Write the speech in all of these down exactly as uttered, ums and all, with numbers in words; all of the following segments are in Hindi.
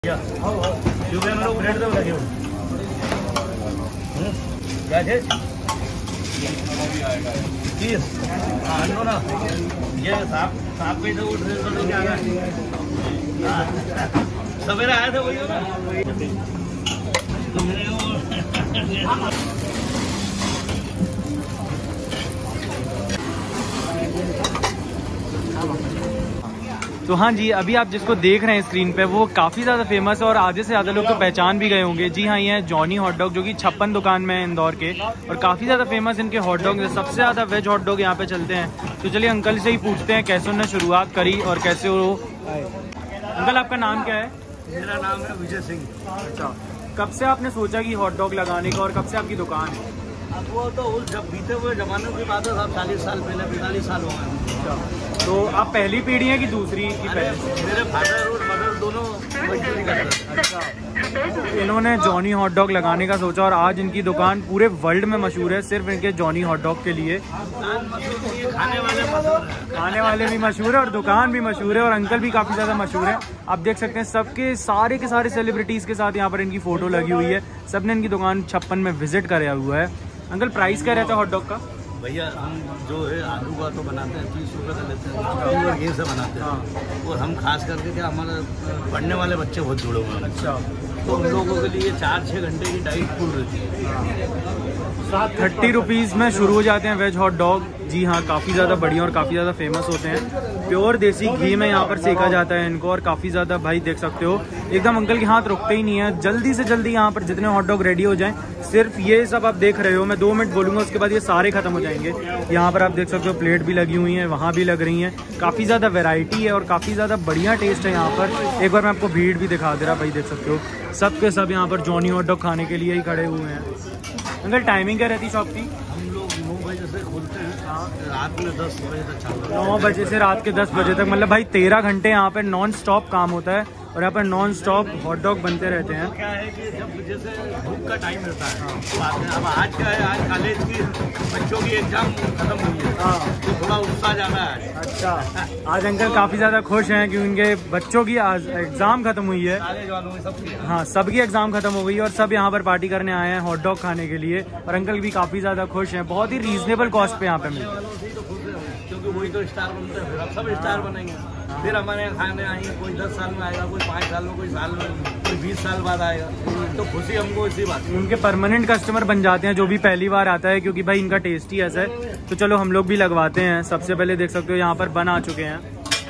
क्या ब्रेड दो लगे क्या थे तीस हाँ ना ये साफ साफ पे उठ रहे क्या सवेरे आए थे वही तो हाँ जी, अभी आप जिसको देख रहे हैं स्क्रीन पे वो काफ़ी ज़्यादा फेमस है और आधे से ज़्यादा लोग तो पहचान भी गए होंगे। जी हाँ, ये है जॉनी हॉट डॉग जो कि छप्पन दुकान में है इंदौर के और काफ़ी ज़्यादा फेमस इनके हॉट डॉग। सबसे ज़्यादा वेज हॉट डॉग यहाँ पे चलते हैं। तो चलिए अंकल से ही पूछते हैं कैसे उन्होंने शुरुआत करी और कैसे वो। अंकल आपका नाम क्या है? मेरा नाम है विजय सिंह। अच्छा, कब से आपने सोचा कि हॉट डॉग लगाने का और कब से आपकी दुकान है? अब वो तो उस जब बीते हुए जमाने की बात है, साहब चालीस साल पहले पैंतालीस साल हो गए। तो आप पहली पीढ़ी है कि दूसरी की पहले? मेरे फादर और मदर दोनों मजदूरी करते हैं। अच्छा, इन्होंने जॉनी हॉट डॉग लगाने का सोचा और आज इनकी दुकान पूरे वर्ल्ड में मशहूर है सिर्फ इनके जॉनी हॉट डॉग के लिए। खाने वाले खाने वाले भी मशहूर है और दुकान भी मशहूर है और अंकल भी काफ़ी ज़्यादा मशहूर है। आप देख सकते हैं सबके सारे के सारे सेलिब्रिटीज़ के साथ यहाँ पर इनकी फ़ोटो लगी हुई है। सबने इनकी दुकान छप्पन में विजिट कराया हुआ है। अंकल प्राइस क्या रहता है हॉट डॉग का? भैया हम जो है आलू का तो बनाते हैं तीस रुपये का लेते हैं और ये से बनाते हैं। और हम खास करके क्या हमारे पढ़ने वाले बच्चे बहुत जुड़े हुए हैं। अच्छा, तो उन लोगों के लिए चार छः घंटे की डाइट फुल रहती है। थर्टी रुपीज़ में शुरू हो जाते हैं वेज हॉट डॉग। जी हाँ, काफ़ी ज़्यादा बढ़िया और काफ़ी ज़्यादा फेमस होते हैं। प्योर देसी घी में यहाँ पर सेका जाता है इनको और काफ़ी ज़्यादा भाई देख सकते हो एकदम अंकल के हाथ रुकते ही नहीं है। जल्दी से जल्दी यहाँ पर जितने हॉट डॉग रेडी हो जाएं, सिर्फ ये सब आप देख रहे हो, मैं दो मिनट बोलूँगा उसके बाद ये सारे खत्म हो जाएंगे। यहाँ पर आप देख सकते हो प्लेट भी लगी हुई हैं, वहाँ भी लग रही हैं। काफ़ी ज़्यादा वेराइटी है और काफ़ी ज़्यादा बढ़िया टेस्ट है यहाँ पर। एक बार मैं आपको भीड़ भी दिखा दे रहा भाई, देख सकते हो सब के सब यहाँ पर जॉनी हॉट डॉग खाने के लिए ही खड़े हुए हैं। अंकल टाइमिंग क्या रहती है शॉप की? हम लोग नौ बजे से खोलते हैं, रात में दस बजे तक चलता है। नौ बजे से रात के दस बजे तक, मतलब भाई तेरह घंटे यहाँ पर नॉन स्टॉप काम होता है और यहाँ पर नॉन स्टॉप हॉट डॉग बनते रहते हैं। क्या है कि जब जैसे धूप का टाइम रहता है तो आते हैं। अब आज क्या है, आज कॉलेज की बच्चों की एग्जाम खत्म हुई है तो थोड़ा उत्साह ज़्यादा है। अच्छा, आज अंकल काफ़ी ज़्यादा खुश हैं कि उनके बच्चों की आज एग्ज़ाम खत्म हुई है। कॉलेज वालों में सबकी हाँ, सबकी एग्ज़ाम खत्म हो गई और सब यहाँ पर पार्टी करने आए हैं हॉट डॉग खाने के लिए और अंकल भी काफ़ी ज़्यादा खुश हैं। बहुत ही रीजनेबल कॉस्ट पे यहाँ पे मिलते हैं क्योंकि वही तो स्टार बनते हैं। फिर अब सब स्टार बनेंगे, फिर हमारे यहाँ खाने आएंगे। कोई दस साल में आएगा, कोई पाँच साल में, कोई साल में, कोई बीस साल बाद आएगा। तो खुशी हमको इसी बात है। उनके परमानेंट कस्टमर बन जाते हैं जो भी पहली बार आता है, क्योंकि भाई इनका टेस्ट ही ऐसा है। तो चलो हम लोग भी लगवाते हैं। सबसे पहले देख सकते हो यहाँ पर बन आ चुके हैं।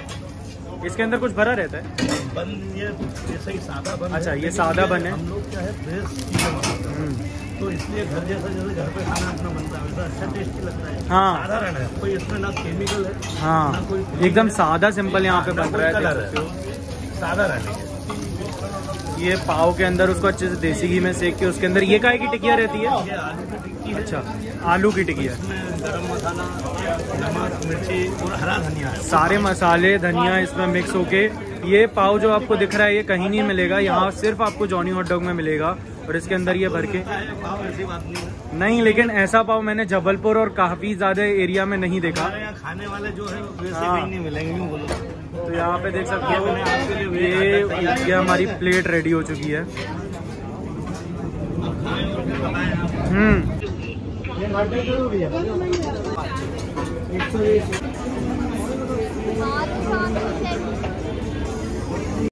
इसके अंदर कुछ भरा रहता है? बन ये जैसे ही सादा बन। अच्छा, ये सादा बन है। हम लोग क्या है फ्रेश, तो इसलिए घर जैसा जैसे घर पे खाना अपना बनता है वैसा अच्छा टेस्टी लगता है। हाँ, साधारण है, कोई इसमें ना केमिकल है। हाँ, ना कोई एकदम सादा सिंपल यहाँ पे बन रहा है। कलर है, सादा रहने के। ये पाव के अंदर उसको अच्छे से देसी घी में सेक के उसके अंदर ये काहे की टिकिया रहती है? ये आलू की टिक्की है। अच्छा, आलू की टिकिया। इसमें गरम मसाला, नमक, मिर्ची और हरा धनिया है। सारे मसाले धनिया इसमें मिक्स होके ये पाव जो आपको दिख रहा है ये कहीं नहीं मिलेगा, यहाँ सिर्फ आपको जॉनी हॉट डॉग में मिलेगा। और इसके अंदर ये भर के पाव ऐसी बात नहीं है। नहीं, लेकिन ऐसा पाव मैंने जबलपुर और काफी ज्यादा एरिया में नहीं देखा। हमारे यहाँ खाने वाले जो है वैसे हाँ। कहीं नहीं मिलेंगे, यूँ बोलो। तो यहाँ पे देख सकते हो ये ये हमारी प्लेट रेडी हो चुकी है। हम्म हाँ